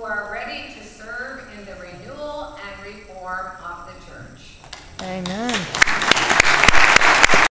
who are ready to serve in the renewal and reform of the church. Amen.